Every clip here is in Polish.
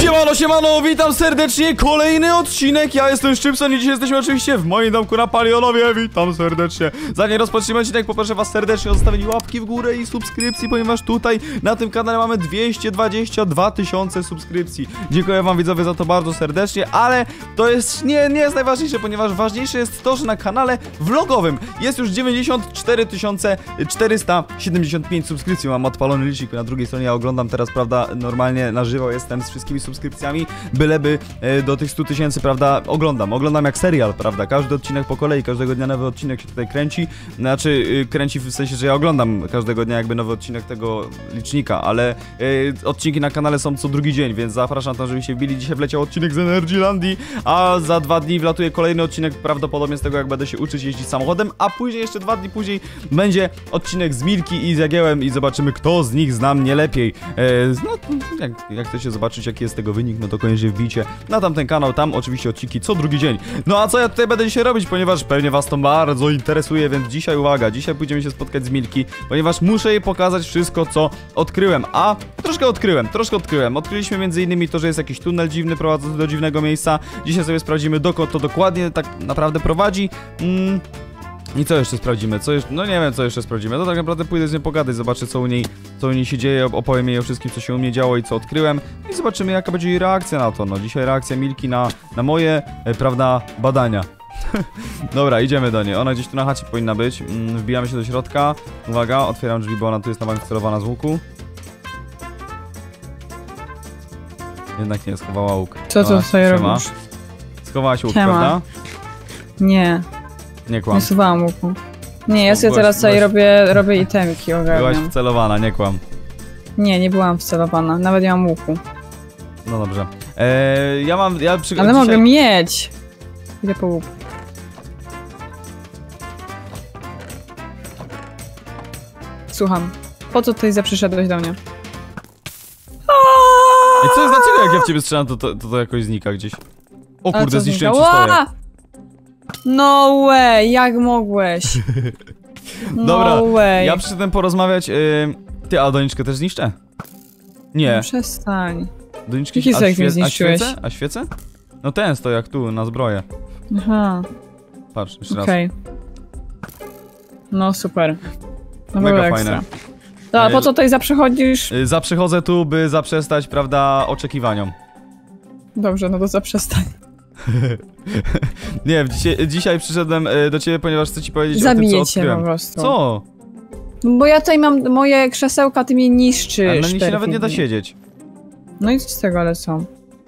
Siemano, siemano, witam serdecznie, kolejny odcinek, ja jestem Szczypson i dzisiaj jesteśmy oczywiście w moim domku na Palionowie, witam serdecznie. Zanim rozpoczniemy odcinek, poproszę was serdecznie o zostawienie łapki w górę i subskrypcji, ponieważ tutaj na tym kanale mamy 222 000 subskrypcji. Dziękuję wam widzowie za to bardzo serdecznie, ale to jest nie jest najważniejsze, ponieważ ważniejsze jest to, że na kanale vlogowym jest już 94 475 subskrypcji, mam odpalony licznik na drugiej stronie, ja oglądam teraz, prawda, normalnie na żywo jestem z wszystkimi subskrypcjami, byleby do tych 100 000, prawda, oglądam jak serial, prawda, każdy odcinek po kolei, każdego dnia nowy odcinek się tutaj kręci, znaczy kręci w sensie, że ja oglądam każdego dnia jakby nowy odcinek tego licznika, ale odcinki na kanale są co drugi dzień, więc zapraszam tam, żebyście wbili. Dzisiaj wleciał odcinek z Energylandii, a za 2 dni wlatuje kolejny odcinek, prawdopodobnie z tego, jak będę się uczyć jeździć samochodem, a później, jeszcze 2 dni później, będzie odcinek z Milki i z Jagiełem i zobaczymy, kto z nich zna mnie lepiej. No, jak chcecie zobaczyć, jaki jest tego wynik, no to koniecznie wbijcie na tamten kanał, tam oczywiście odcinki co drugi dzień. No a co ja tutaj będę dzisiaj robić, ponieważ pewnie was to bardzo interesuje, więc dzisiaj uwaga, dzisiaj pójdziemy się spotkać z Milki, ponieważ muszę jej pokazać wszystko, co odkryłem, a troszkę odkryłem. Odkryliśmy między innymi to, że jest jakiś tunel dziwny prowadzący do dziwnego miejsca. Dzisiaj sobie sprawdzimy, dokąd to dokładnie tak naprawdę prowadzi. I co jeszcze sprawdzimy? No nie wiem, co jeszcze sprawdzimy. To tak naprawdę pójdę z nią pogadać, zobaczę, co u niej się dzieje, opowiem jej o wszystkim, co się u mnie działo i co odkryłem. I zobaczymy, jaka będzie jej reakcja na to. No dzisiaj reakcja Milki na moje, prawda, badania. Dobra, idziemy do niej. Ona gdzieś tu na chacie powinna być. Wbijamy się do środka. Uwaga, otwieram drzwi, bo ona tu jest na bank celowana z łuku. Jednak nie, schowała łuk. Co to sobie robisz? Schowałaś łuk, prawda? Nie. Nie kłam. Nie schowałam łuku. Nie, ja sobie teraz tutaj robię itemki, ogarniam. Byłaś wcelowana, nie kłam. Nie byłam wcelowana, nawet nie mam łuku. No dobrze. Ale dzisiaj... mogę mieć! Idę po łuku. Słucham. Po co tutaj przyszedłeś do mnie? I co jest, dlaczego jak ja w ciebie strzelam, to jakoś znika gdzieś? O kurde, zniszczyłem ci stoję. No way, jak mogłeś? No dobra, way. ja przyszedłem porozmawiać. Ty, a doniczkę też zniszczę? Nie. No przestań. Doniczki zniszczyłeś? A świecę? No ten stoi jak tu, na zbroję. Aha. Patrz, jeszcze raz. No super. No mega fajne. No, a po co tutaj zaprzechodzisz? Zaprzychodzę tu, by zaprzestać, prawda, oczekiwaniom. Dobrze, no to zaprzestań. Nie, dzisiaj przyszedłem do ciebie, ponieważ chcę ci powiedzieć o tym, co odkryłem. Zabiję cię po prostu. Co? Bo ja tutaj mam moje krzesełka, ty mnie niszczysz. Ale na nich się nawet nie da siedzieć. No i co z tego, ale co?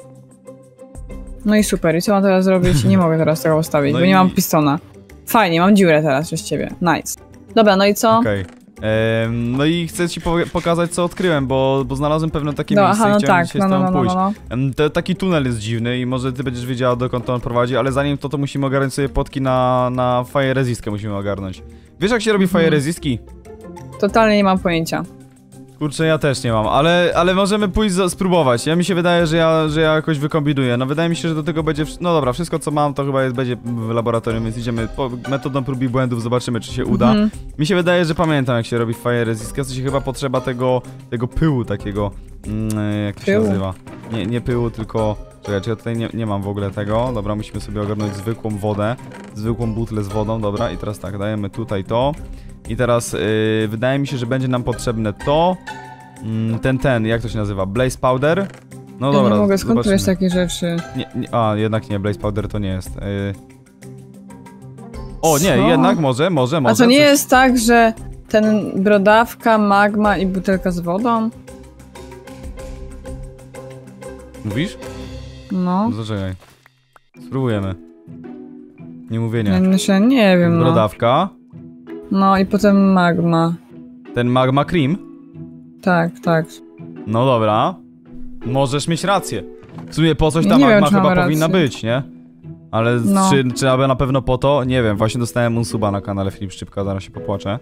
No i super, i co mam teraz zrobić? Nie mogę teraz tego ustawić, bo nie mam pistona. Fajnie, mam dziurę teraz przez ciebie. Nice. Dobra, no i co? Okej. No i chcę ci pokazać, co odkryłem, bo znalazłem pewne takie miejsce i chciałem dzisiaj z tobą pójść. Taki tunel jest dziwny i może ty będziesz wiedziała, dokąd to on prowadzi, ale zanim to musimy ogarnąć sobie płotki na fire resistkę musimy ogarnąć. Wiesz, jak się robi fire resistki? Totalnie nie mam pojęcia. Kurczę, ja też nie mam, ale możemy pójść spróbować. Mi się wydaje, że ja jakoś wykombinuję. No wydaje mi się, że do tego będzie... No dobra, wszystko co mam to chyba będzie w laboratorium, więc idziemy metodą prób i błędów, zobaczymy, czy się uda. Mi się wydaje, że pamiętam, jak się robi fire resistkę, w sensie chyba potrzeba tego pyłu takiego... jak to się nazywa? Nie pyłu, tylko... Czekaj, ja tutaj nie mam w ogóle tego. Dobra, musimy sobie ogarnąć zwykłą wodę. Zwykłą butlę z wodą, dobra. I teraz tak, dajemy tutaj to. I teraz wydaje mi się, że będzie nam potrzebne to. Jak to się nazywa? Blaze powder? No dobra, nie mogę, skąd tu jest takie rzeczy? Jednak nie, blaze powder to nie jest. O nie, jednak może. A to nie jest tak, że ten brodawka, magma i butelka z wodą? Mówisz? No. Zaczekaj. Spróbujemy. Nie mówienia. Ja nie wiem, brodawka. No i potem magma. Ten magma cream? Tak. No dobra. Możesz mieć rację. W sumie po coś ta magma chyba powinna być, nie? Ale czy aby na pewno po to? Nie wiem, właśnie dostałem unsuba na kanale Filip Szczypka, zaraz się popłaczę.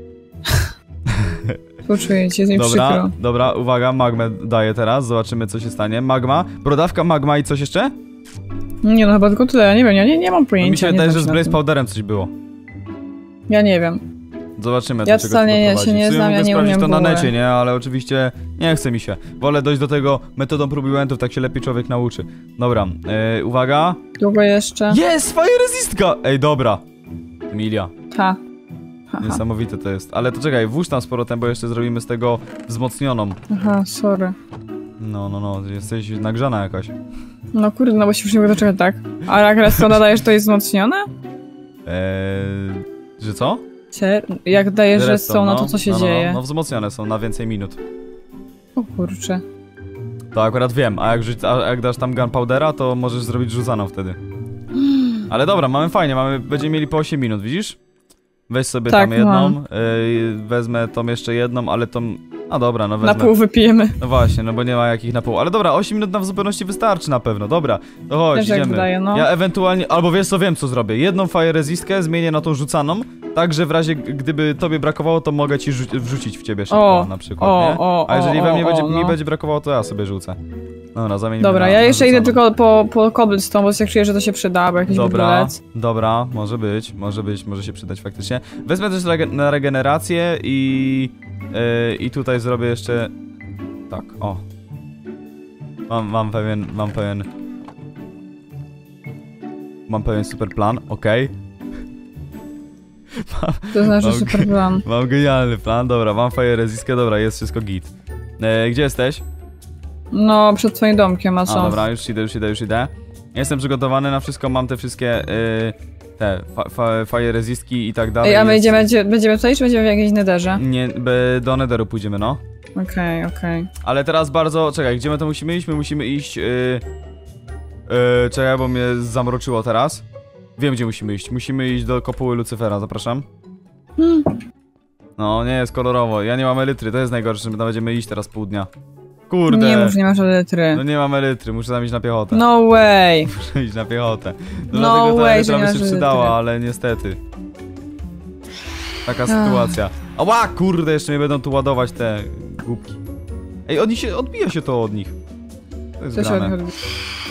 Poczuję cię, jest mi przykro. Dobra, uwaga, magmę daję teraz, zobaczymy co się stanie. Magma, brodawka, magma i coś jeszcze? Nie no, chyba tylko tyle, ja nie wiem, ja nie mam pojęcia. Mi się wydaje, że z blaze powderem coś było. Ja nie wiem. Zobaczymy, Ja do czego wcale to nie- doprowadzi. się nie W sumie znam, ja mogę nie sprawdzić umiem to na w ogóle. necie, nie? Ale oczywiście nie chce mi się. Wolę dojść do tego metodą prób i błędów, tak się lepiej człowiek nauczy. Dobra, uwaga. Długo jeszcze? Jest! Fire resistka! Ej, dobra. Emilia. Ha. Niesamowite to jest. Ale to czekaj, włóż tam z powrotem, bo jeszcze zrobimy z tego wzmocnioną. Aha, sorry. No, jesteś nagrzana jakaś. No kurde, no bo się już nie mogę doczekać, tak? A jak redstone dajesz, to jest wzmocnione? Że co? Jak dajesz Redstone, redstone, no to co się dzieje? No, wzmocnione są na więcej minut. O kurczę. To akurat wiem, a jak dasz tam gunpowdera, to możesz zrobić rzucaną wtedy. Ale dobra, mamy fajnie, będziemy mieli po 8 minut, widzisz? Weź sobie Tak, tam jedną, mam. wezmę tą jeszcze jedną, ale tą... A dobra, no wezmę. Na pół wypijemy. No właśnie, no bo nie ma jakich na pół. Ale dobra, 8 minut nam w zupełności wystarczy na pewno, dobra. To chodź, Też jak idziemy. wydaje, no. Ja ewentualnie, albo wiesz co, wiem co zrobię. Jedną fire resistkę zmienię na tą rzucaną, tak że w razie gdyby tobie brakowało, to mogę ci wrzucić w ciebie szybko na przykład, nie? A jeżeli mi będzie brakowało, to ja sobie rzucę. Dobra, zamienimy. Dobra, ja jeszcze idę tylko po cobblestone, bo jak czuję, że to się przyda, bo jakiś budulec. Dobra, może się przydać faktycznie. Wezmę też na regenerację i tutaj zrobię jeszcze... Tak, o. Mam pewien super plan, okej. To znaczy Mam- super plan. Mam genialny plan, dobra, mam fire resistkę, dobra, jest wszystko git. Gdzie jesteś? No, przed twoim domkiem, a A, co? dobra, już idę. Jestem przygotowany na wszystko, mam te wszystkie te fire resistki i tak dalej. Ej, a my jest- będziemy tutaj, czy będziemy w jakiejś nederze? Nie, do Netheru pójdziemy, no. Okej. Ale teraz bardzo, czekaj, gdzie my to musimy iść? My musimy iść, czekaj, bo mnie zamroczyło teraz. Wiem, gdzie musimy iść. Musimy iść do kopuły Lucyfera, zapraszam. No, nie jest kolorowo, ja nie mam elitry, to jest najgorsze, że my tam będziemy iść teraz pół dnia. Kurde. Nie mów, że nie masz elitry. No nie mam elitry, muszę tam iść na piechotę. No way! Muszę iść na piechotę. No Dlatego ta way, że elitra nie by się masz przydała, elitry. ale niestety. Taka sytuacja. Ała, kurde, jeszcze mnie będą tu ładować te głupki. Ej, odbija się to od nich. To jest Co się grane. odchodzi?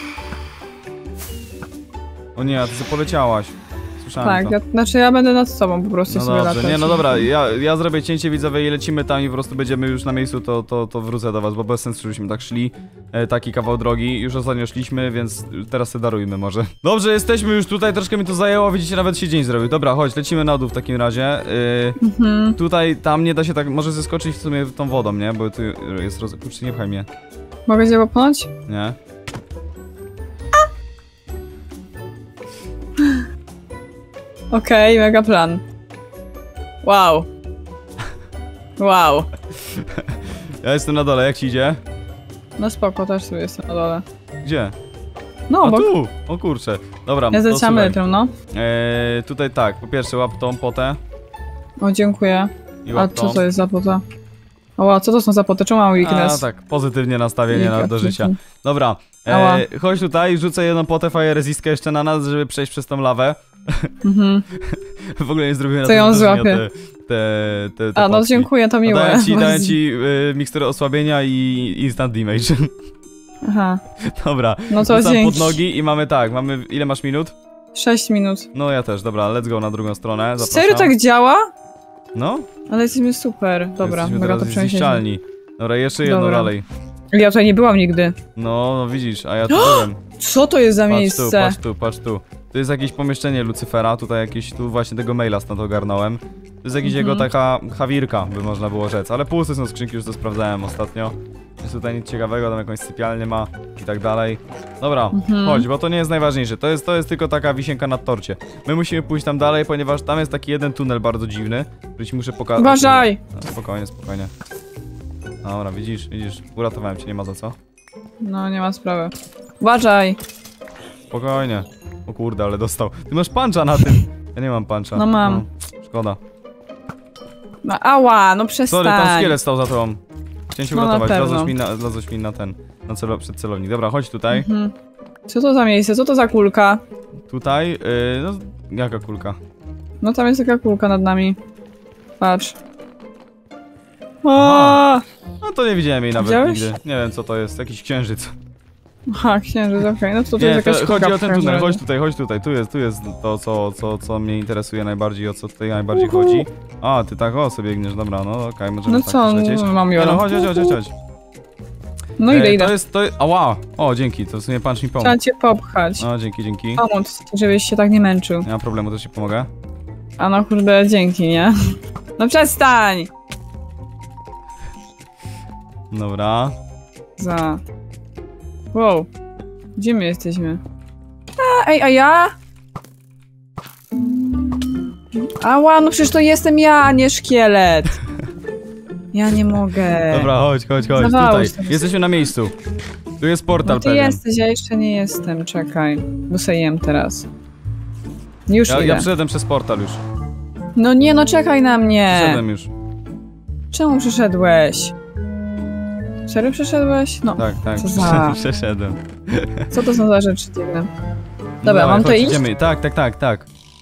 O nie, a ty sobie poleciałaś. Słyszałem Tak, to. znaczy ja będę nad tobą po prostu No sobie dobrze, latać. nie, no dobra, ja zrobię cięcie widzowie i lecimy tam i po prostu będziemy już na miejscu, to wrócę do was, bo bez sensu, żebyśmy tak szli, taki kawał drogi, już ostatnio szliśmy, więc teraz se darujmy może. Dobrze, jesteśmy już tutaj, troszkę mi to zajęło, widzicie, nawet się dzień zrobił. Dobra, chodź, lecimy na dół w takim razie. Tutaj, tam nie da się tak, może zeskoczyć w sumie tą wodą, nie, bo tu jest kurczę, nie pchaj mnie, Mogę cię popchnąć? nie? Okej, mega plan. Wow. Wow. Ja jestem na dole, jak ci idzie? No spoko, też sobie jestem na dole. Gdzie? No, A bo tu! O kurczę, dobra, ja to zleciam słuchaj. litrem, no. Tutaj tak, po pierwsze łap tą potę O, dziękuję. i A łap co tą. to jest za pota? O, co to są za poty? Czemu mam A weakness? tak, pozytywnie nastawienie do życia. Dobra, Ała. chodź tutaj, rzucę jedną potę fire resistkę jeszcze na nas, żeby przejść przez tą lawę. Mhm. W ogóle nie zrobiłem Co ją na to wrażenia złapie? te A, no potki. dziękuję, to No miłe. daję ci miksturę osłabienia i instant damage. Aha, Dobra, no to rzucam dzięki. pod nogi i mamy tak, ile masz minut? 6 minut. No ja też, dobra, let's go na drugą stronę, zapraszam. Serio tak działa? No, Ale jesteśmy super. Dobra, jesteśmy mega to teraz przeniesiemy. zniszczalni. Dobra, jeszcze jedno Dobra. dalej. Ja tutaj nie byłam nigdy. No widzisz, a ja tu byłem. Co to jest za miejsce? Patrz tu. To jest jakieś pomieszczenie Lucyfera, tutaj jakieś, tu właśnie tego maila stąd ogarnąłem. To jest jakiś jego taka chawirka, by można było rzec, ale puste są skrzynki, już to sprawdzałem ostatnio. Jest tutaj nic ciekawego, tam jakąś sypialnię ma i tak dalej. Dobra, chodź, bo to nie jest najważniejsze, to jest tylko taka wisienka na torcie. My musimy pójść tam dalej, ponieważ tam jest taki jeden tunel bardzo dziwny, który ci muszę pokazać. Uważaj! No, spokojnie. Dobra, widzisz, uratowałem cię, nie ma za co. No, nie ma sprawy. Uważaj! Spokojnie. O kurde, ale dostał. Ty masz puncha na tym. Ja nie mam puncha. No mam. No, szkoda. No, ała, no przestań. Sorry, tam szkielet stał za tobą. Chciałem się No, na uratować, pewno. wlazłeś mi na ten, przed celownik. Dobra, chodź tutaj. Co to za miejsce? Co to za kulka? Tutaj, no, jaka kulka? No tam jest taka kulka nad nami. Patrz. O! Aha. No to nie widziałem jej nawet Widziałeś? nigdy. Nie wiem co to jest, jakiś księżyc. Aha, księżyc, okej, no to Nie, jest jakaś chodzi sztuka o ten w każdym tunel, razie. chodź tutaj, tu jest to, co mnie interesuje najbardziej, o co tutaj najbardziej chodzi. A, ty tak o sobie biegniesz, dobra, no okej, możemy No tak co, lecieć. mam Nie, no Jolo. chodź. No idę. Ała! O, dzięki, to w sumie pan mi pomógł. Trzeba cię popchać. No, dzięki. Pomóc, żebyś się tak nie męczył. Nie ma problemu, to ci pomogę. A no kurde, dzięki, nie? No przestań! Dobra. Wow. Gdzie my jesteśmy? A ja? Ała, no przecież to jestem ja, a nie szkielet. Ja nie mogę. Dobra, chodź, Zdawało tutaj. się. Jesteśmy na miejscu. Tu jest portal No ty pewien. jesteś, ja jeszcze nie jestem, czekaj. Bo sobie jem teraz. Już idę. Ja przeszedłem przez portal już. No nie, no czekaj na mnie. Przeszedłem już. Czemu przeszedłeś? Serio przeszedłeś? No. Tak, Co za... przeszedłem. Co to są za rzeczy dziwne? No Dobra, dawaj, mam to chodź, iść? idziemy. Tak.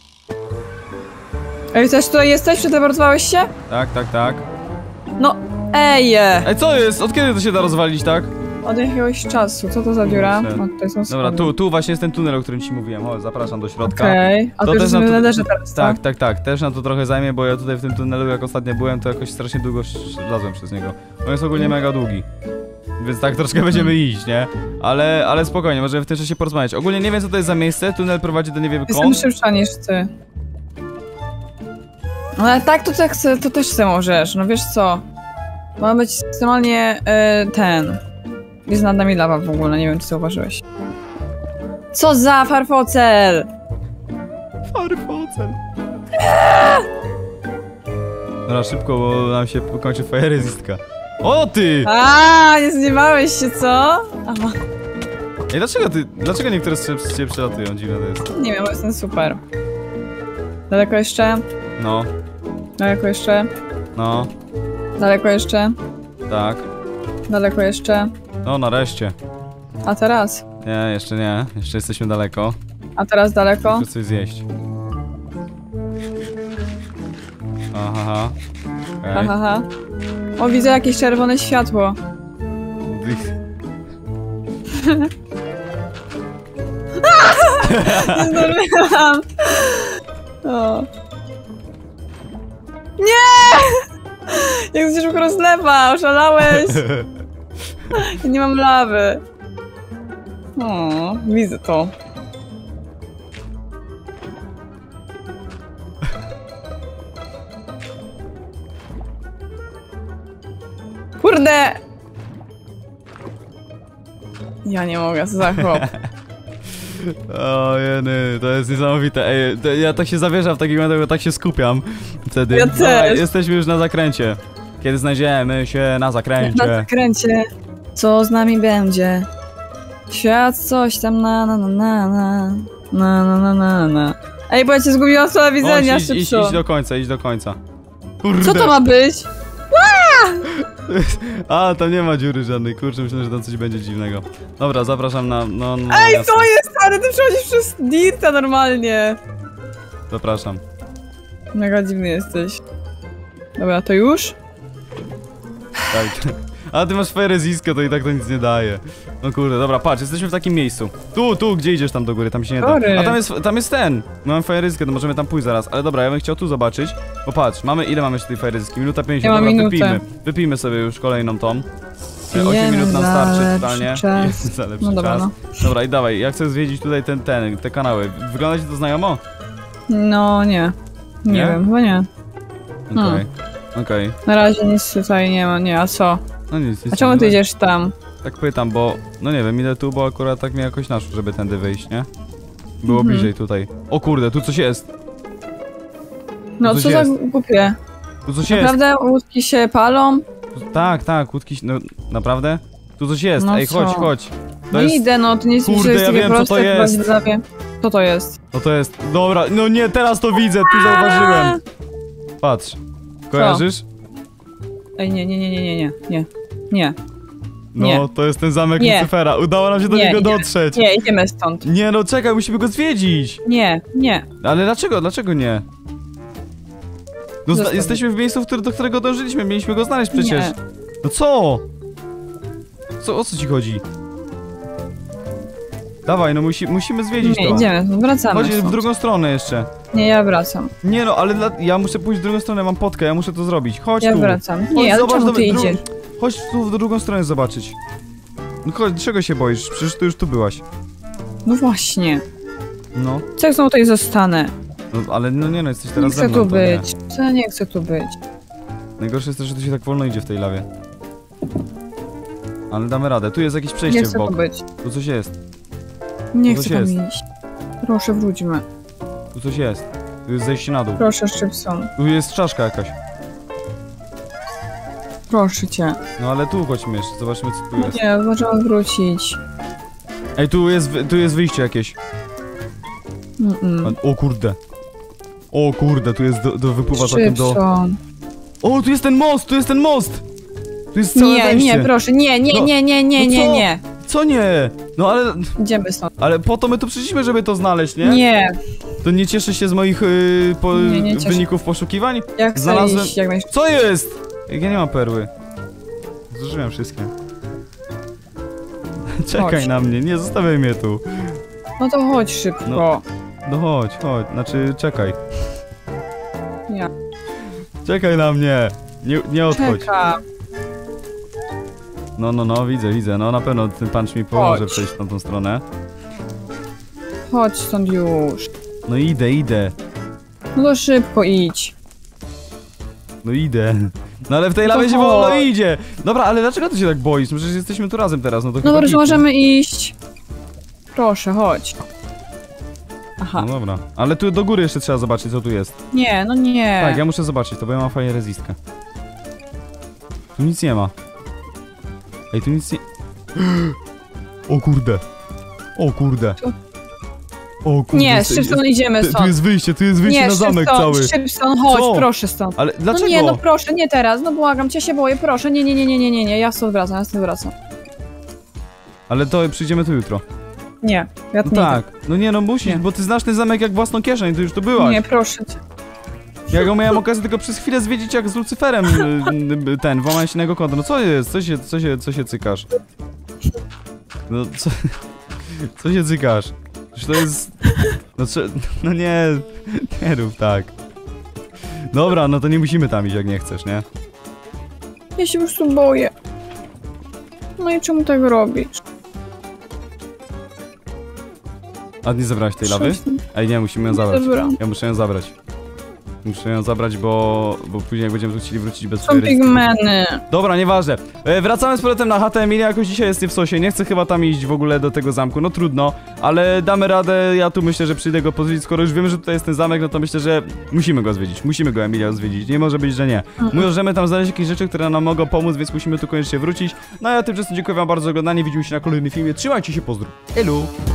Ej, też tutaj jesteś? Przeteleportowałeś się? Tak. No, ej! Ej, co jest? Od kiedy to się da rozwalić, tak? Od jakiegoś czasu. Co to za dziura? O, tutaj są schody. Dobra, tu właśnie jest ten tunel, o którym ci mówiłem. O, zapraszam do środka. Okej. A To to już też nam jest tu- w nederze teraz, Tak. Też nam to trochę zajmie, bo ja tutaj w tym tunelu, jak ostatnio byłem, to jakoś strasznie długo szlazłem przez niego. On jest ogólnie mega długi. Więc tak troszkę będziemy iść, nie? Ale spokojnie, możemy w tym czasie porozmawiać. Ogólnie nie wiem, co to jest za miejsce. Tunel prowadzi do nie wiem Jestem kąt. szybsza niż ty. Ale tak, to też chcę możesz. No wiesz co? Ma być maksymalnie ten. Jest nad nami lawa w ogóle, nie wiem czy zauważyłeś. Co za farfocel! Farfocel. Dobra, szybko, bo nam się kończy fire resistka. O ty! A, nie zniewałeś się, co? Aha, Ej, dlaczego niektóre z ciebie przelatują? Dziwne to jest. nie wiem, bo jestem super. Daleko jeszcze? No, Daleko jeszcze? no, Daleko jeszcze? tak. Daleko jeszcze? No, nareszcie. A teraz? Nie, jeszcze nie. Jeszcze jesteśmy daleko. A teraz daleko? Muszę coś zjeść. Aha. Okej. Ha. O, widzę jakieś czerwone światło. Nie zdążyłam. O. Nie! Jak się szybko rozlewa, oszalałeś. Ja nie mam lawy. O, widzę to. Kurde! Ja nie mogę, co za chłop. O jeny, to jest niesamowite. Ej, ja tak się zawieszam w takim momencie, bo tak się skupiam wtedy. Ja Dobra, też. jesteśmy już na zakręcie. Kiedy znajdziemy się na zakręcie. Na zakręcie. Co z nami będzie? Świat coś tam na. Ej, bo ja cię zgubiłam z telewizora, idź do końca. Kurde. Co to ma być? A, tam nie ma dziury żadnej, kurczę, myślę, że tam coś będzie dziwnego. Dobra, zapraszam na... No, Ej, jasne. co jest, stary? Ty przechodzisz przez dirta normalnie. Zapraszam. Mega dziwny jesteś. Dobra, to już? Tak. A ty masz fire resistkę, to i tak to nic nie daje. No kurde, dobra, patrz, jesteśmy w takim miejscu. Tu, gdzie idziesz tam do góry, tam się nie da. Sorry. A tam jest ten. Mamy fire resistkę, to możemy tam pójść zaraz. Ale dobra, ja bym chciał tu zobaczyć. Bo patrz, ile mamy jeszcze tej fire resistki? Minuta 50, Ja mam dobra, minutę. Wypijmy sobie już kolejną tą. 8 Pijemy minut nam za starczy lepszy totalnie. czas. Za lepszy No dobra, czas. no. Dobra, i dawaj, ja chcę zwiedzić tutaj te kanały. Wygląda ci to znajomo? No, nie. Nie Nie? wiem, chyba nie. Okej. Na razie nic tutaj nie ma, nie, a co? No nic, A czemu ty idziesz tam? Tak pytam, bo... No nie wiem, idę tu, bo akurat tak mnie jakoś naszło, żeby tędy wyjść, nie? Było bliżej tutaj. O kurde, tu coś jest! No, coś co za jest. głupie. Tu coś jest! Naprawdę łódki się palą? Tak, łódki... No, naprawdę? Tu coś jest, No ej, co? chodź. No idę, no, to nie jest Kurde, ja wiem, co to jest. Co to jest? No to jest... Dobra, no nie, teraz to widzę, tu zauważyłem! Patrz. Kojarzysz? Ej, nie. No, Nie. to jest ten zamek Nie. Lucyfera. Udało nam się do Nie, niego idziemy. dotrzeć. Nie, idziemy stąd. Nie, no czekaj, musimy go zwiedzić. Nie. Ale dlaczego nie? No, Zostaw. jesteśmy w miejscu, do którego dążyliśmy, mieliśmy go znaleźć przecież. Nie. No co? O co ci chodzi? Dawaj, no musimy zwiedzić Nie, to. idziemy, no wracamy Chodź w stąd. drugą stronę jeszcze. Nie, ja wracam. Nie no, ale ja muszę pójść w drugą stronę, mam potkę, ja muszę to zrobić. Chodź Ja tu. wracam. Chodź, Nie, ale zobacz czemu ty do- idziesz? Chodź tu w drugą stronę zobaczyć. No chodź, czego się boisz? Przecież ty już tu byłaś. No właśnie. No, Co jak znowu tutaj zostanę? no ale no nie no, jesteś Nie teraz ze chcę mną. tu to nie. być. Co ja nie chcę tu być? Najgorsze jest to, że tu się tak wolno idzie w tej lawie. Ale damy radę. Tu jest jakieś Nie przejście w chcę tu bok. być. Tu coś jest. Nie To chcę coś tam jest. iść. Proszę, wróćmy. Tu coś jest. Tu jest zejście na dół. Proszę, Szybson. Tu jest czaszka jakaś. Proszę cię. No ale tu chodźmy jeszcze, zobaczmy co tu No jest. nie, możemy wrócić. Ej, tu jest wyjście jakieś. O kurde. O kurde, tu jest do wypływa takim do... Szybson. O, tu jest ten most, tu jest ten most! Tu jest całe Nie, wejście. nie, proszę, nie, nie, No, nie, nie, nie, no nie, co? nie. Co nie? No Idziemy stąd. ale po to my tu przyszliśmy, żeby to znaleźć, nie? Nie, To nie cieszysz się z moich Nie cieszę. wyników poszukiwań? ja chcę Znalazłem- iść jak najszybciej. Co jest? Jak ja nie mam perły. Zużyłem wszystkie. Czekaj Chodź. na mnie, nie zostawiaj mnie tu. No to chodź szybko. No. No chodź, znaczy czekaj. Ja Czekaj na mnie. Nie odchodź. czekam. No, widzę. No na pewno ten punch mi pomoże Chodź. przejść na tą stronę. Chodź stąd już. No idę. No to szybko idź. No idę. No ale w tej No to lawie się wolno chodź. idzie. Dobra, ale dlaczego ty się tak boisz? No przecież jesteśmy tu razem teraz, no to No chyba dobrze, git. możemy iść. Proszę, chodź. Aha. No dobra. Ale tu do góry jeszcze trzeba zobaczyć, co tu jest. Nie, no nie. Tak, ja muszę zobaczyć to, bo ja mam fajnie rezistkę. Tu nic nie ma. Ej, tu nic nie... O kurde. Co? O kurde. Nie, Szybson, idziemy Tu stąd. jest wyjście Nie, na zamek Szybson, cały. Szybson, chodź, Co? proszę stąd. Ale dlaczego? No nie, no proszę, nie teraz, no błagam cię, się boję, proszę, nie, ja stąd wracam. Ale to przyjdziemy tu jutro. Nie, ja tu No nie tak. No nie, no musisz, Nie. bo ty znasz ten zamek jak własną kieszeń, ty już tu byłaś. Nie, proszę cię. Ja go miałem okazję tylko przez chwilę zwiedzić jak z Lucyferem włamałem się na jego konto. No co jest? Co się cykasz? No co się cykasz? Przecież to jest... No nie rób tak. Dobra, no to nie musimy tam iść jak nie chcesz, nie? Ja się po prostu boję. No i czemu tak robisz? A nie zabrałeś tej lawy? Szybson, Ej, nie, musimy ją zabrać. dobra. Ja muszę ją zabrać. Muszę ją zabrać, bo później jak będziemy tu chcieli wrócić bez Są swojej rezydencji. pigmeny. Dobra, nieważne. Wracamy z powrotem na chatę. Emilia jakoś dzisiaj jest nie w sosie. Nie chcę chyba tam iść w ogóle do tego zamku. No trudno, ale damy radę. Ja tu myślę, że przyjdę go pozwiedzić. Skoro już wiemy, że tutaj jest ten zamek, no to myślę, że musimy go zwiedzić. Musimy go, Emilia, zwiedzić. Nie może być, że nie. Możemy tam znaleźć jakieś rzeczy, które nam mogą pomóc, więc musimy tu koniecznie wrócić. No a ja tymczasem dziękuję wam bardzo za oglądanie. Widzimy się na kolejnym filmie. Trzymajcie się, pozdrów. Elu!